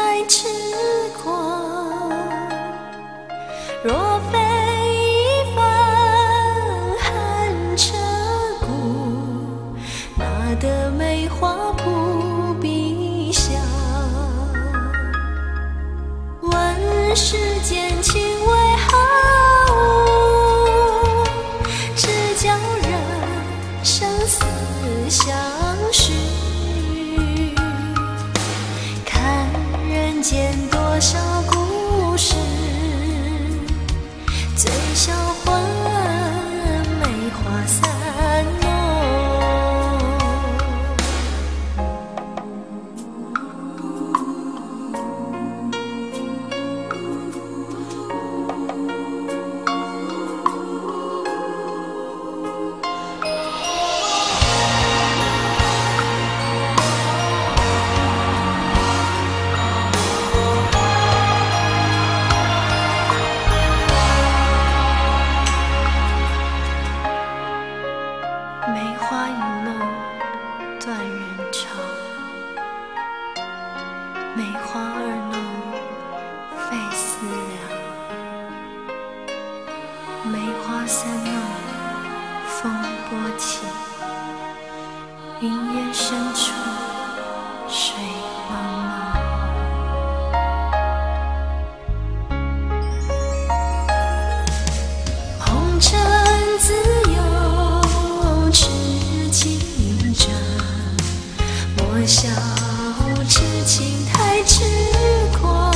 太痴狂。若非一番寒彻骨，哪得梅花扑鼻香？问世间情为何物，只叫人生死相许。看人间多少故事，最销魂梅花三弄。梅花一梦断人肠，梅花二弄费思量，梅花三弄风波起，云烟深处水茫茫。红尘自由痴情者，莫笑痴情太痴狂。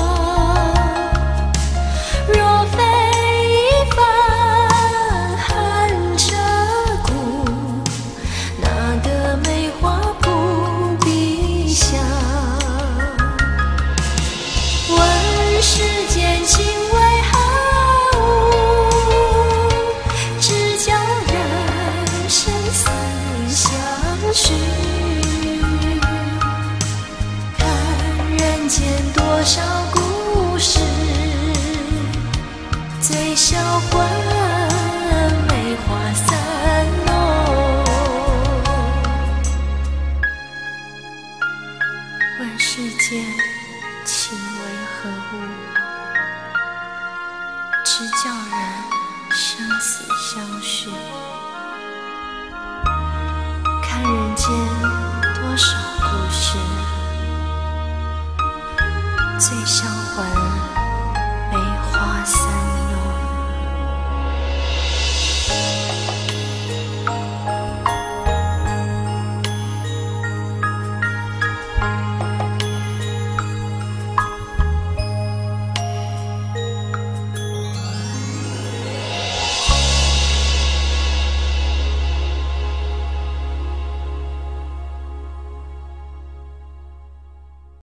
若非一番寒彻骨，哪得梅花扑鼻香？问世间情为何物，只叫人生死相许。看人间多少故事，最销魂梅花三弄。问世间情为何物，只叫人生死相许。看人间多少故事，最销魂